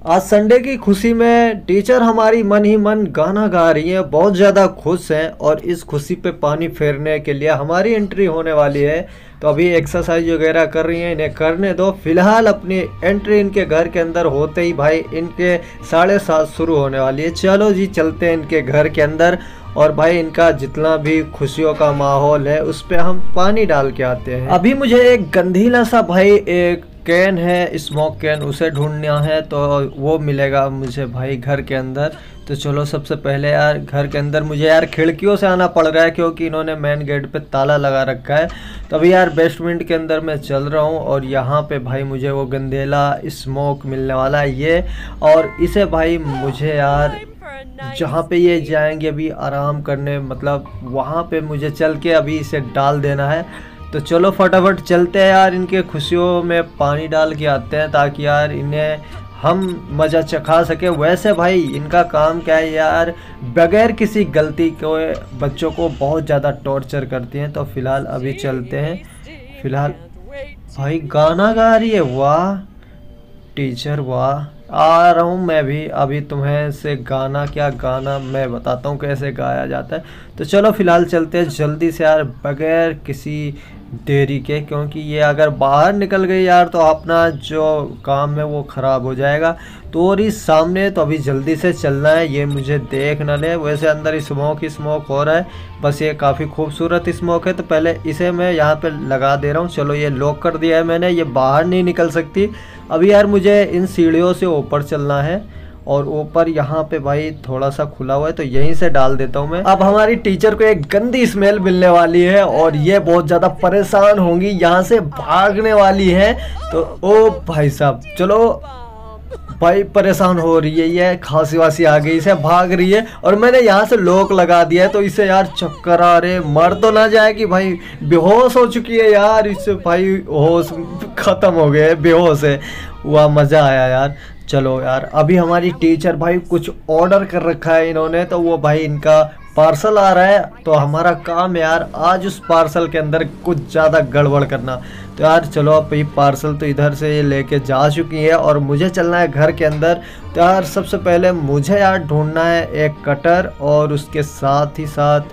आज संडे की खुशी में टीचर हमारी मन ही मन गाना गा रही है, बहुत ज़्यादा खुश हैं और इस खुशी पे पानी फेरने के लिए हमारी एंट्री होने वाली है। तो अभी एक्सरसाइज वगैरह कर रही हैं, इन्हें करने दो। फिलहाल अपनी एंट्री इनके घर के अंदर होते ही भाई इनके 7:30 शुरू होने वाली है। चलो जी चलते हैं इनके घर के अंदर और भाई इनका जितना भी खुशियों का माहौल है उस पर हम पानी डाल के आते हैं। अभी मुझे एक गंधीला सा भाई एक कैन है, स्मोक कैन, उसे ढूंढना है तो वो मिलेगा मुझे भाई घर के अंदर। तो चलो सबसे पहले यार घर के अंदर मुझे यार खिड़कियों से आना पड़ रहा है क्योंकि इन्होंने मेन गेट पे ताला लगा रखा है। तो अभी यार बेसमेंट के अंदर मैं चल रहा हूँ और यहाँ पे भाई मुझे वो गंधेला स्मोक मिलने वाला है ये, और इसे भाई मुझे यार जहाँ पे ये जाएंगे अभी आराम करने, मतलब वहाँ पे मुझे चल के अभी इसे डाल देना है। तो चलो फटाफट चलते हैं यार, इनके खुशियों में पानी डाल के आते हैं ताकि यार इन्हें हम मज़ा चखा सके। वैसे भाई इनका काम क्या है यार, बगैर किसी गलती के बच्चों को बहुत ज़्यादा टॉर्चर करती हैं। तो फिलहाल अभी चलते हैं। फिलहाल भाई गाना गा रही है, वाह टीचर वाह। आ रहा हूँ मैं भी, अभी तुम्हें से गाना क्या गाना मैं बताता हूँ कैसे गाया जाता है। तो चलो फिलहाल चलते हैं जल्दी से यार बगैर किसी देरी के, क्योंकि ये अगर बाहर निकल गई यार तो अपना जो काम है वो ख़राब हो जाएगा। तो और इस सामने तो अभी जल्दी से चलना है, ये मुझे देख न ले। वैसे अंदर स्मोक हो रहा है, बस ये काफ़ी खूबसूरत स्मोक है तो पहले इसे मैं यहाँ पे लगा दे रहा हूँ। चलो ये लॉक कर दिया है मैंने, ये बाहर नहीं निकल सकती। अभी यार मुझे इन सीढ़ियों से ऊपर चलना है और ऊपर यहाँ पे भाई थोड़ा सा खुला हुआ है तो यहीं से डाल देता हूँ मैं। अब हमारी टीचर को एक गंदी स्मेल मिलने वाली है और ये बहुत ज़्यादा परेशान होंगी, यहाँ से भागने वाली है। तो ओ भाई साहब चलो भाई, परेशान हो रही है ये, खांसी वासी आ गई, इसे भाग रही है और मैंने यहाँ से लॉक लगा दिया है तो इसे यार चक्कर आ रहे, मर तो ना जाएगी भाई, बेहोश हो चुकी है यार, इससे भाई होश खत्म हो गए, बेहोश है। वाह मज़ा आया यार। चलो यार अभी हमारी टीचर भाई कुछ ऑर्डर कर रखा है इन्होंने, तो वो भाई इनका पार्सल आ रहा है तो हमारा काम है यार आज उस पार्सल के अंदर कुछ ज़्यादा गड़बड़ करना। तो यार चलो अब ये पार्सल तो इधर से ये लेके जा चुकी है और मुझे चलना है घर के अंदर। तो यार सबसे पहले मुझे यार ढूंढना है एक कटर और उसके साथ ही साथ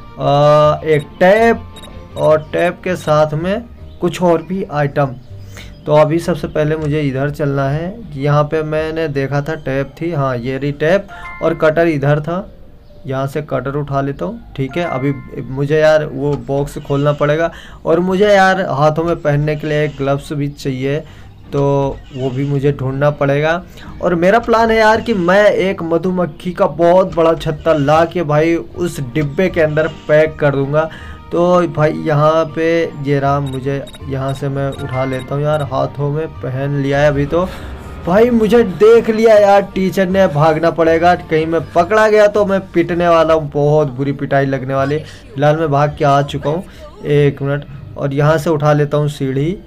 एक टैप, और टैप के साथ में कुछ और भी आइटम। तो अभी सबसे पहले मुझे इधर चलना है, यहाँ पे मैंने देखा था टैप थी, हाँ ये रही टैप, और कटर इधर था, यहाँ से कटर उठा लेता हूँ। ठीक है अभी मुझे यार वो बॉक्स खोलना पड़ेगा और मुझे यार हाथों में पहनने के लिए ग्लव्स भी चाहिए तो वो भी मुझे ढूंढना पड़ेगा। और मेरा प्लान है यार कि मैं एक मधुमक्खी का बहुत बड़ा छत्ता ला के भाई उस डिब्बे के अंदर पैक कर दूँगा। तो भाई यहाँ पे ये रहा, मुझे यहाँ से मैं उठा लेता हूँ यार, हाथों में पहन लिया है। अभी तो भाई मुझे देख लिया यार टीचर ने, भागना पड़ेगा, कहीं मैं पकड़ा गया तो मैं पिटने वाला हूँ, बहुत बुरी पिटाई लगने वाली। फिलहाल मैं भाग के आ चुका हूँ, एक मिनट, और यहाँ से उठा लेता हूँ सीढ़ी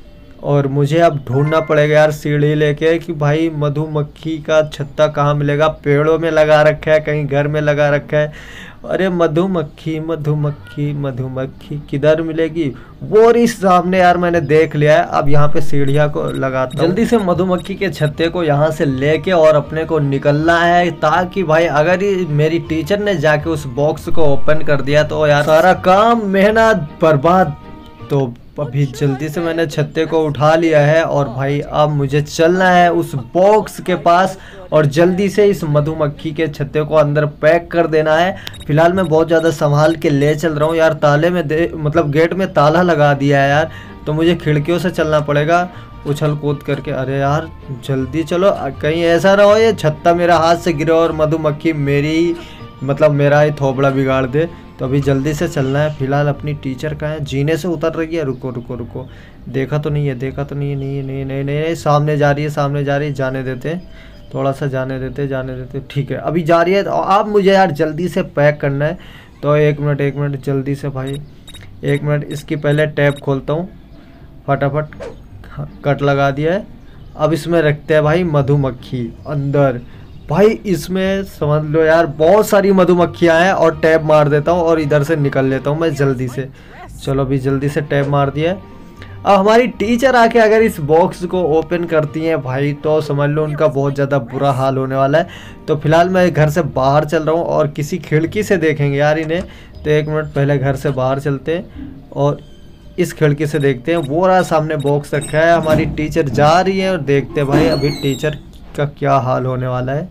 और मुझे अब ढूंढना पड़ेगा यार सीढ़ी लेके कि भाई मधुमक्खी का छत्ता कहाँ मिलेगा। पेड़ों में लगा रखा है, कहीं घर में लगा रखा है। अरे मधुमक्खी मधुमक्खी मधुमक्खी किधर मिलेगी, वो इस सामने यार मैंने देख लिया है। अब यहाँ पे सीढ़ियाँ को लगाता हूँ, जल्दी से मधुमक्खी के छत्ते को यहाँ से लेके और अपने को निकलना है, ताकि भाई अगर मेरी टीचर ने जाके उस बॉक्स को ओपन कर दिया तो यार सारा काम मेहनत बर्बाद। तो अभी जल्दी से मैंने छत्ते को उठा लिया है और भाई अब मुझे चलना है उस बॉक्स के पास और जल्दी से इस मधुमक्खी के छत्ते को अंदर पैक कर देना है। फिलहाल मैं बहुत ज़्यादा संभाल के ले चल रहा हूँ यार, ताले में मतलब गेट में ताला लगा दिया है यार, तो मुझे खिड़कियों से चलना पड़ेगा उछल कूद करके। अरे यार जल्दी चलो, कहीं ऐसा ना हो ये छत्ता मेरा हाथ से गिरे और मधुमक्खी मेरी मतलब मेरा ही थोबड़ा बिगाड़ दे। तो अभी जल्दी से चलना है। फिलहाल अपनी टीचर कहाँ है, जीने से उतर रही है, रुको रुको रुको, देखा तो नहीं है, देखा तो नहीं है, नहीं नहीं नहीं नहीं, सामने जा रही है, सामने जा रही है, जाने देते थोड़ा सा, जाने देते, ठीक है अभी जा रही है। तो अब मुझे यार जल्दी से पैक करना है। तो एक मिनट जल्दी से भाई, एक मिनट, इसकी पहले टैप खोलता हूँ फटाफट, कट लगा दिया है। अब इसमें रखते हैं भाई मधुमक्खी अंदर। भाई इसमें समझ लो यार बहुत सारी मधुमक्खियाँ हैं, और टैप मार देता हूँ और इधर से निकल लेता हूँ मैं जल्दी से। चलो अभी जल्दी से टैप मार दिया है। अब हमारी टीचर आके अगर इस बॉक्स को ओपन करती हैं भाई तो समझ लो उनका बहुत ज़्यादा बुरा हाल होने वाला है। तो फिलहाल मैं घर से बाहर चल रहा हूँ और किसी खिड़की से देखेंगे यार इन्हें। तो 1 मिनट पहले घर से बाहर चलते हैं और इस खिड़की से देखते हैं। वो रहा सामने बॉक्स रखा है, हमारी टीचर जा रही है और देखते हैं भाई अभी टीचर का क्या हाल होने वाला है।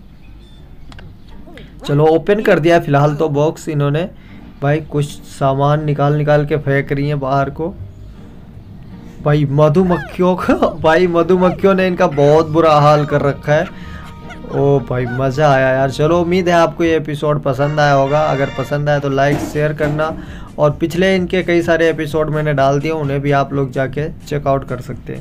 चलो ओपन कर दिया फिलहाल तो बॉक्स इन्होंने। भाई कुछ सामान निकाल के फेंक रही हैं बाहर को। भाई मधुमक्खियों का भाई मधुमक्खियों ने इनका बहुत बुरा हाल कर रखा है। ओ भाई मज़ा आया यार। चलो उम्मीद है आपको ये एपिसोड पसंद आया होगा। अगर पसंद आया तो लाइक शेयर करना, और पिछले इनके कई सारे एपिसोड मैंने डाल दिए, उन्हें भी आप लोग जाके चेकआउट कर सकते हैं।